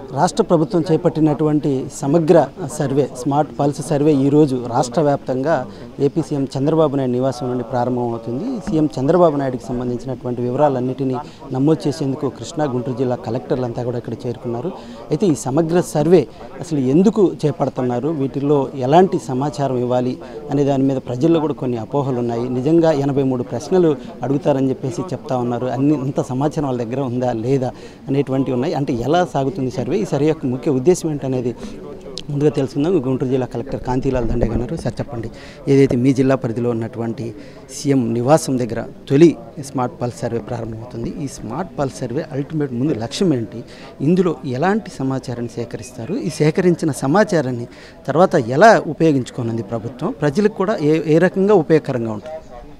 రాష్ట్ర ప్రభుత్వం చేపట్టినటువంటి సమగ్ర సర్వే స్మార్ట్ పల్స్ సర్వే ఈరోజు రాష్ట్ర వ్యాప్తంగా ఏపీ సీఎం చంద్రబాబు నాయుడు నివాసం నుండి ప్రారంభమవుతుంది. సీఎం చంద్రబాబు నాయుడుకి సంబంధించినటువంటి వివరాలన్నింటినీ నమోదు చేసేందుకు కృష్ణా గుంటూరు జిల్లా కలెక్టర్లంతా కూడా ఇక్కడ చేరుకున్నారు. అయితే ఈ సమగ్ర సర్వే అసలు ఎందుకు చేపడుతున్నారు, వీటిల్లో ఎలాంటి సమాచారం ఇవ్వాలి అనే దాని మీద ప్రజల్లో కూడా కొన్ని అపోహలు ఉన్నాయి. నిజంగా 83 ప్రశ్నలు అడుగుతారని చెప్పేసి చెప్తా ఉన్నారు. అంత సమాచారం వాళ్ళ దగ్గర ఉందా లేదా అనేటువంటివి ఉన్నాయి. అంటే ఎలా సాగుతుంది సర్వే, ఈ సర్వే యొక్క ముఖ్య ఉద్దేశం ఏంటనేది ముందుగా తెలుసుకుందాం. గుంటూరు జిల్లా కలెక్టర్ కాంతిలాల్ దండే గారు, సార్ చెప్పండి, ఏదైతే మీ జిల్లా పరిధిలో ఉన్నటువంటి సీఎం నివాసం దగ్గర తొలి స్మార్ట్ పల్స్ సర్వే ప్రారంభమవుతుంది. ఈ స్మార్ట్ పల్స్ సర్వే అల్టిమేట్ ముందు లక్ష్యం ఏంటి, ఇందులో ఎలాంటి సమాచారాన్ని సేకరిస్తారు, ఈ సేకరించిన సమాచారాన్ని తర్వాత ఎలా ఉపయోగించుకోనుంది ప్రభుత్వం, ప్రజలకు కూడా ఏ రకంగా ఉపయోగకరంగా ఉంటుంది?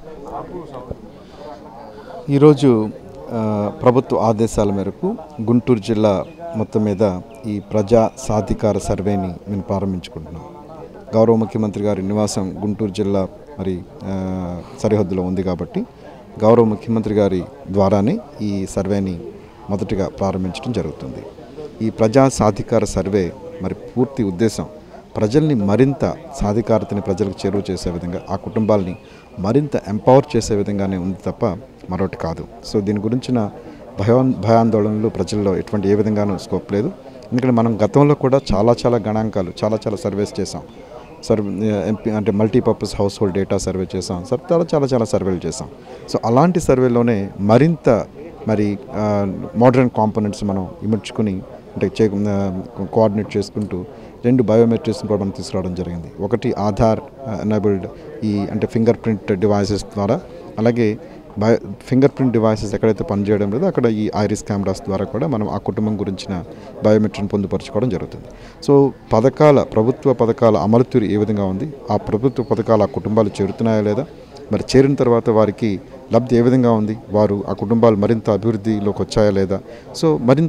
ఈరోజు ప్రభుత్వ ఆదేశాల మేరకు గుంటూరు జిల్లా మొత్తం మీద ఈ ప్రజా సాధికార సర్వేని మేము ప్రారంభించుకుంటున్నాం. గౌరవ ముఖ్యమంత్రి గారి నివాసం గుంటూరు జిల్లా మరి సరిహద్దులో ఉంది కాబట్టి గౌరవ ముఖ్యమంత్రి గారి ద్వారానే ఈ సర్వేని మొదటిగా ప్రారంభించడం జరుగుతుంది. ఈ ప్రజా సాధికార సర్వే మరి పూర్తి ఉద్దేశం ప్రజల్ని మరింత సాధికారతని ప్రజలకు చేరువ చేసే విధంగా, ఆ కుటుంబాలని మరింత ఎంపవర్ చేసే విధంగానే ఉంది తప్ప మరొకటి కాదు. సో దీని గురించిన భయాందోళనలు ప్రజల్లో ఎటువంటి ఏ విధంగానూ స్కోప్ లేదు. ఎందుకంటే మనం గతంలో కూడా చాలా గణాంకాలు చాలా సర్వేస్ చేసాం. ఎంపీ అంటే multipurpose household data survey చేసాం, చాలా సర్వేలు చేసాం. సో అలాంటి సర్వేలోనే మరింత మరి మోడర్న్ కాంపోనెంట్స్ మనం ఇమర్చుకుని అంటే కోఆర్డినేట్ చేసుకుంటూ 2 బయోమెట్రిక్స్ని కూడా మనం తీసుకురావడం జరిగింది. ఒకటి ఆధార్ ఎనేబుల్డ్ ఈ అంటే ఫింగర్ ప్రింట్ డివైసెస్ ద్వారా, అలాగే ఫింగర్ ప్రింట్ డివైసెస్ ఎక్కడైతే పనిచేయడం లేదో అక్కడ ఈ ఐరిస్ కెమెరాస్ ద్వారా కూడా మనం ఆ కుటుంబం గురించిన బయోమెట్రిక్ని పొందుపరచుకోవడం జరుగుతుంది. సో ప్రభుత్వ పథకాల అమలు తీరు ఏ విధంగా ఉంది, ఆ ప్రభుత్వ పథకాలు ఆ కుటుంబాలు చేరుతున్నాయా లేదా, మరి చేరిన తర్వాత వారికి లబ్ధి ఏ విధంగా ఉంది, వారు ఆ కుటుంబాలు మరింత అభివృద్ధిలోకి వచ్చాయా లేదా, సో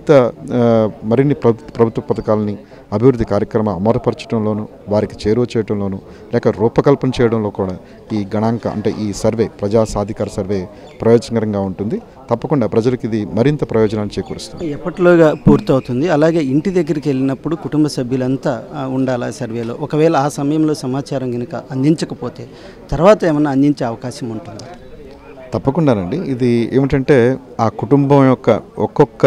మరిన్ని ప్రభుత్వ పథకాలని అభివృద్ధి కార్యక్రమం అమలుపరచడంలోనూ, వారికి చేరువ చేయడంలోనూ, లేక రూపకల్పన చేయడంలో కూడా ఈ గణాంక అంటే ఈ సర్వే ప్రజా సాధికార సర్వే ప్రయోజనకరంగా ఉంటుంది. తప్పకుండా ప్రజలకు ఇది మరింత ప్రయోజనాన్ని చేకూరుస్తుంది. ఎప్పటిలోగా పూర్తవుతుంది? అలాగే ఇంటి దగ్గరికి వెళ్ళినప్పుడు కుటుంబ సభ్యులంతా ఉండాలా సర్వేలో? ఒకవేళ ఆ సమయంలో సమాచారం కనుక అందించకపోతే తర్వాత ఏమైనా అందించే అవకాశం ఉంటుందా? తప్పకుండానండి. ఇది ఏమిటంటే ఆ కుటుంబం యొక్క ఒక్కొక్క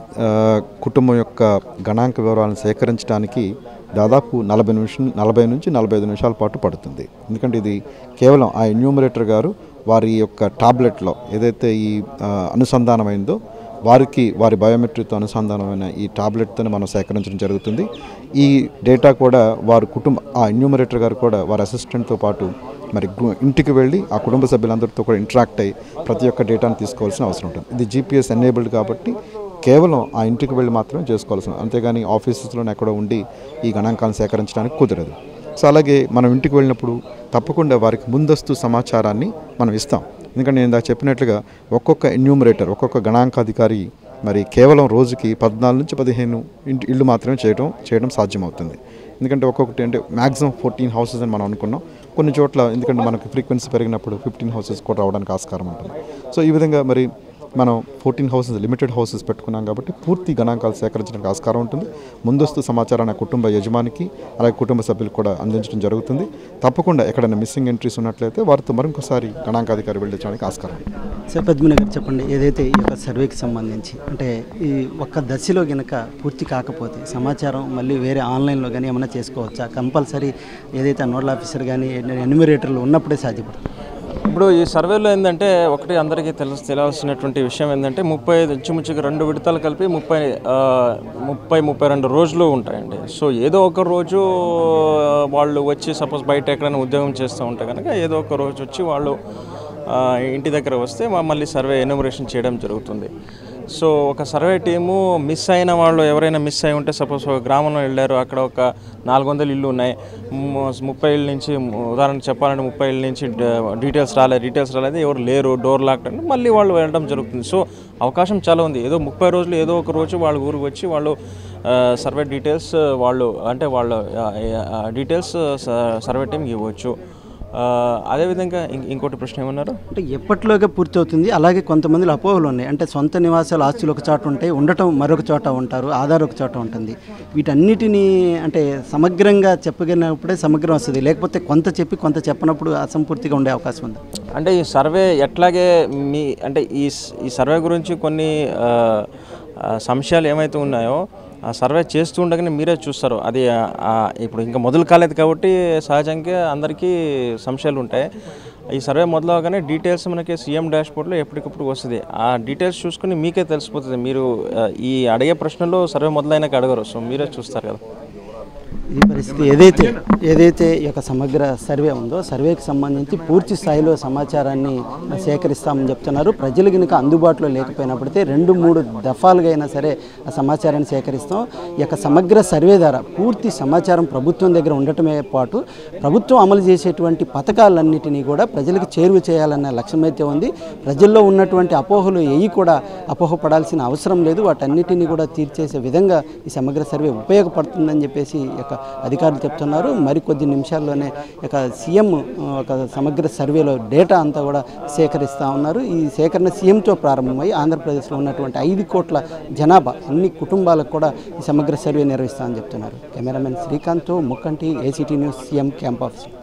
కుటుంబం యొక్క గణాంక వివరాలను సేకరించడానికి దాదాపు 40 నుంచి 45 నిమిషాల పాటు పడుతుంది. ఎందుకంటే ఇది కేవలం ఆ ఎన్యూమరేటర్ గారు వారి యొక్క టాబ్లెట్లో ఏదైతే ఈ అనుసంధానమైందో వారి బయోమెట్రిక్తో అనుసంధానమైన ఈ టాబ్లెట్తో మనం సేకరించడం జరుగుతుంది. ఈ డేటా కూడా ఆ ఎన్యూమరేటర్ గారు కూడా వారి అసిస్టెంట్తో పాటు మరి ఇంటికి వెళ్ళి ఆ కుటుంబ సభ్యులందరితో కూడా ఇంటరాక్ట్ అయ్యి ప్రతి ఒక్క డేటాను తీసుకోవాల్సిన అవసరం ఉంటుంది. ఇది GPS ఎనేబుల్డ్ కాబట్టి కేవలం ఆ ఇంటికి వెళ్ళి మాత్రమే చేసుకోవాల్సిన, అంతేగాని ఆఫీసెస్లోనే ఎక్కడో ఉండి ఈ గణాంకాలను సేకరించడానికి కుదరదు. సో అలాగే మనం ఇంటికి వెళ్ళినప్పుడు తప్పకుండా వారికి ముందస్తు సమాచారాన్ని మనం ఇస్తాం. ఎందుకంటే నేను ఇందాక చెప్పినట్లుగా ఒక్కొక్క ఎన్యూమరేటర్, ఒక్కొక్క గణాంకాధికారి మరి కేవలం రోజుకి 14 నుంచి 15 ఇళ్ళు మాత్రమే చేయడం సాధ్యమవుతుంది. ఎందుకంటే ఒక్కొక్కటి అంటే మ్యాక్సిమం 14 హౌసెస్ అని మనం అనుకున్నాం. కొన్ని చోట్ల ఎందుకంటే మనకు ఫ్రీక్వెన్సీ పెరిగినప్పుడు 15 హౌసెస్ కూడా రావడానికి ఆస్కారం ఉంటుంది. సో ఈ విధంగా మరి మనం 14 హౌసెస్ లిమిటెడ్ హౌసెస్ పెట్టుకున్నాం కాబట్టి పూర్తి గణాంకాలు సేకరించడానికి ఆస్కారం ఉంటుంది. ముందస్తు సమాచారాన్ని కుటుంబ యజమానికి అలాగే కుటుంబ సభ్యులకు కూడా అందించడం జరుగుతుంది. తప్పకుండా ఎక్కడైనా మిస్సింగ్ ఎంట్రీస్ ఉన్నట్లయితే వారితో మరొకసారి గణాంకాధికారి వెళ్ళడానికి ఆస్కారం. సార్ పద్మిని గారు చెప్పండి, ఏదైతే ఈ యొక్క సర్వేకి సంబంధించి అంటే ఈ ఒక్క దశలో కనుక పూర్తి కాకపోతే సమాచారం మళ్ళీ వేరే ఆన్లైన్లో కానీ ఏమైనా చేసుకోవచ్చా? కంపల్సరీ ఏదైతే నోడల్ ఆఫీసర్ కానీ ఎన్యూమరేటర్లు ఉన్నప్పుడే సాధ్యపడుతుంది? ఇప్పుడు ఈ సర్వేలో ఏంటంటే ఒకటి అందరికీ తెలియాల్సినటువంటి విషయం ఏంటంటే 35 ఇంచుమించుగా 2 విడతలు కలిపి 32 రోజులు ఉంటాయండి. సో ఏదో ఒక రోజు వాళ్ళు వచ్చి సపోజ్ బయట ఎక్కడైనా ఉద్యోగం చేస్తూ ఉంటే కనుక ఏదో ఒక రోజు వచ్చి వాళ్ళు ఇంటి దగ్గర వస్తే మళ్ళీ సర్వే ఎన్యూమరేషన్ చేయడం జరుగుతుంది. సో ఒక సర్వే టీము మిస్ అయిన వాళ్ళు ఎవరైనా మిస్ అయి ఉంటే సపోజ్ ఒక గ్రామంలో వెళ్ళారు, అక్కడ ఒక 400 ఇళ్ళు ఉన్నాయి, 30 ఇళ్ళ నుంచి ఉదాహరణకు చెప్పాలంటే 30 ఇళ్ళ నుంచి డీటెయిల్స్ రాలేదు, ఎవరు లేరు, డోర్ లాక్డ్ అంటే మళ్ళీ వాళ్ళు వెళ్ళడం జరుగుతుంది. సో అవకాశం చాలా ఉంది. ఏదో 30 రోజులు ఏదో ఒక రోజు వాళ్ళ ఊరికి వచ్చి వాళ్ళు సర్వే డీటెయిల్స్ వాళ్ళ డీటెయిల్స్ సర్వే టీమ్కి ఇవ్వచ్చు. అదేవిధంగా ఇంకోటి ప్రశ్న ఏమన్నారు? అంటే ఎప్పటిలోగా పూర్తి అవుతుంది, అలాగే కొంతమందిలో అపోహలు ఉన్నాయి. అంటే సొంత నివాసాలు ఆస్తులు ఒక చోట ఉంటాయి, ఉండటం మరొక చోట ఉంటారు, ఆధార్ ఒక చోట ఉంటుంది. వీటన్నిటినీ అంటే సమగ్రంగా చెప్పగలిగినప్పుడే సమగ్రం వస్తుంది, లేకపోతే కొంత చెప్పి కొంత చెప్పనప్పుడు అసంపూర్తిగా ఉండే అవకాశం ఉంది. అంటే ఈ సర్వే ఎట్లాగే అంటే ఈ సర్వే గురించి కొన్ని సంశయాలు ఏమైతే ఉన్నాయో ఆ సర్వే చేస్తూ ఉండగానే మీరే చూస్తారు. అది ఇప్పుడు ఇంకా మొదలు కాలేదు కాబట్టి సహజంగా అందరికీ సంశయాలు ఉంటాయి. ఈ సర్వే మొదలవగానే డీటెయిల్స్ మనకి సీఎం డాష్బోర్డ్లో ఎప్పటికప్పుడు వస్తుంది. ఆ డీటెయిల్స్ చూసుకుని మీకే తెలిసిపోతుంది. మీరు ఈ అడిగే ప్రశ్నలు సర్వే మొదలైనాక అడగరు, సో మీరే చూస్తారు కదా. ఈ పరిస్థితి ఏదైతే ఈ యొక్క సమగ్ర సర్వే ఉందో సర్వేకి సంబంధించి పూర్తి స్థాయిలో సమాచారాన్ని సేకరిస్తామని చెప్తున్నారు. ప్రజలు కనుక అందుబాటులో లేకపోయినప్పటికీ 2-3 దఫాలుగా అయినా సరే ఆ సమాచారాన్ని సేకరిస్తాం. ఈ యొక్క సమగ్ర సర్వే ద్వారా పూర్తి సమాచారం ప్రభుత్వం దగ్గర ఉండటమే పాటు ప్రభుత్వం అమలు చేసేటువంటి పథకాలన్నిటినీ కూడా ప్రజలకు చేరువ చేయాలన్న లక్ష్యం అయితే ఉంది. ప్రజల్లో ఉన్నటువంటి అపోహలు ఏవి కూడా అపోహపడాల్సిన అవసరం లేదు. వాటన్నిటినీ కూడా తీర్చేసే విధంగా ఈ సమగ్ర సర్వే ఉపయోగపడుతుందని చెప్పేసి యొక్క అధికారులు చెప్తున్నారు. మరికొద్ది నిమిషాల్లోనే ఇక సీఎం ఒక సమగ్ర సర్వేలో డేటా అంతా కూడా సేకరిస్తూ ఉన్నారు. ఈ సేకరణ సీఎంతో ప్రారంభమై ఆంధ్రప్రదేశ్లో ఉన్నటువంటి 5 కోట్ల జనాభా అన్ని కుటుంబాలకు కూడా ఈ సమగ్ర సర్వే నిర్వహిస్తామని చెప్తున్నారు. కెమెరామెన్ శ్రీకాంత్తో Mukkanti, ACT news, CM camp office.